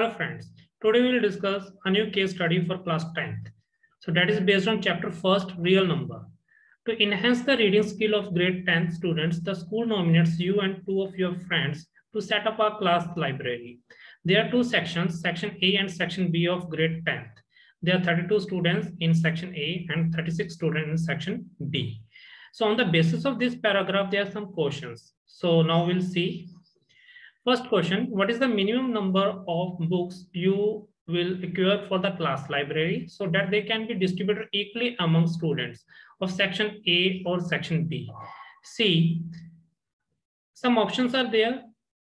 Hello friends, today we will discuss a new case study for class 10th. So that is based on chapter 1st, real number. To enhance the reading skill of grade 10 students, the school nominates you and two of your friends to set up a class library. There are two sections, section A and section B of grade 10th. There are 32 students in section A and 36 students in section B. So on the basis of this paragraph, there are some questions. So now we'll see. First question, what is the minimum number of books you will acquire for the class library so that they can be distributed equally among students of section A or section B? C, some options are there.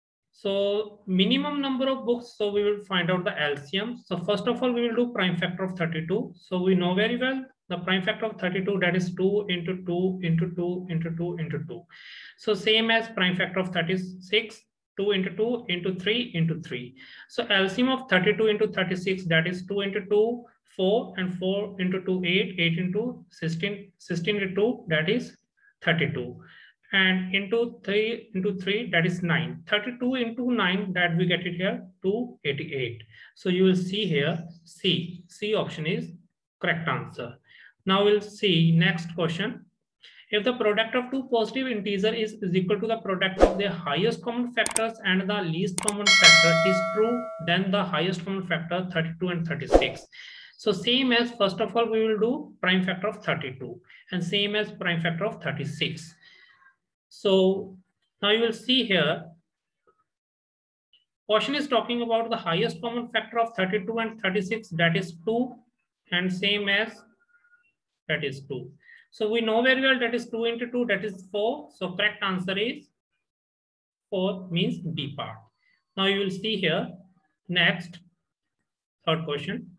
So minimum number of books, so we will find out the LCM. So first of all, we will do prime factor of 32. So we know very well the prime factor of 32, that is 2 into 2 into 2 into 2 into 2. So same as prime factor of 36, 2 into 2 into 3 into 3. So LCM of 32 into 36, that is 2 into 2, 4, and 4 into 2, 8, 8 into 16, 16 into 2, that is 32. And into 3 into 3, that is 9. 32 into 9, that we get it here, 288. So you will see here, C option is correct answer. Now we'll see next question. If the product of two positive integers is equal to the product of their highest common factors and the least common factor is true, then the highest common factor 32 and 36. So same as first of all, we will do prime factor of 32 and same as prime factor of 36. So now you will see here, question is talking about the highest common factor of 32 and 36, that is 2, and same as that is 2. So we know very well that is 2 into 2, that is 4. So correct answer is 4, means B part. Now you will see here, next, third question.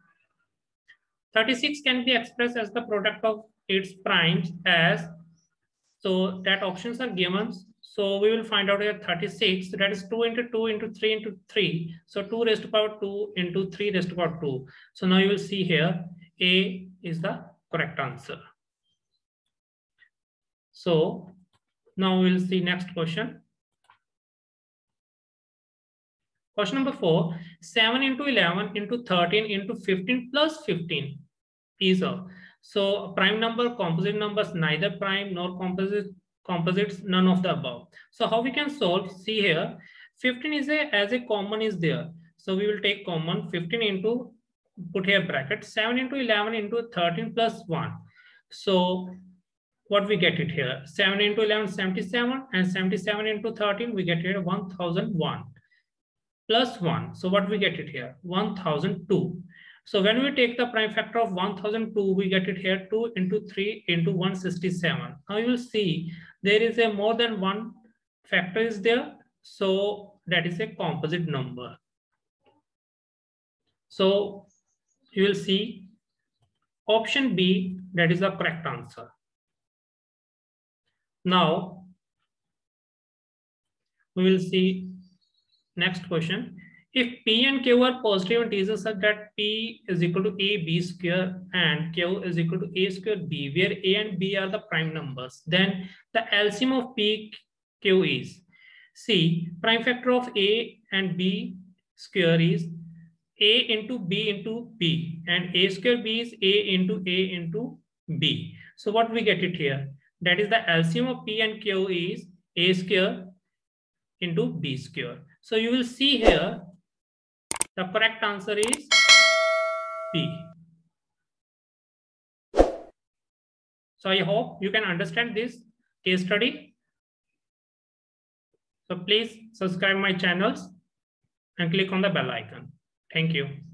36 can be expressed as the product of its primes as, so that options are given. So we will find out here 36, that is 2 into 2 into 3 into 3. So 2 raised to power 2 into 3 raised to power 2. So now you will see here, A is the correct answer. So now we'll see next question. Question number 4, 7 into 11 into 13 into 15 plus 15 is a, so prime number, composite numbers, neither prime nor composites, none of the above. So how we can solve? See here, 15 is as a common is there. So we will take common 15 into, put here bracket, 7 into 11 into 13 plus 1. So what we get it here, 7 into 11, 77, and 77 into 13, we get here 1001 plus 1. So what we get it here, 1002. So when we take the prime factor of 1002, we get it here 2 into 3 into 167. Now you will see there is a more than one factor is there. So that is a composite number. So you will see option B, that is the correct answer. Now we will see next question. If P and Q are positive integers such that P is equal to A B square and Q is equal to A square B, where A and B are the prime numbers, then the LCM of P Q is, see, prime factor of A and B square is A into B, and A square B is A into B. So what we get it here? That is the LCM of P and Q is A square into B square. So you will see here, the correct answer is B. So I hope you can understand this case study. So please subscribe my channels and click on the bell icon. Thank you.